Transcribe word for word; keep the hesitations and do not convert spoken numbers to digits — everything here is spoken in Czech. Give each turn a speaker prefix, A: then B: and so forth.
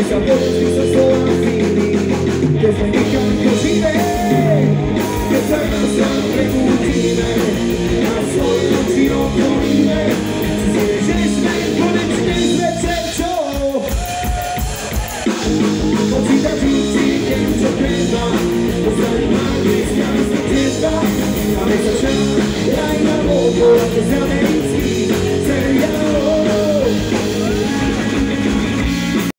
A: zapojení se slova chvílí, kde jsme nikam koříme, kde se nás nám nebudíme, a svoji nocí okolíme, že jsme konečně zvedřečou. Počítačů přijde, co krývá, poznání má, když já myslím, že a my se však dají na vodu, a ty zrané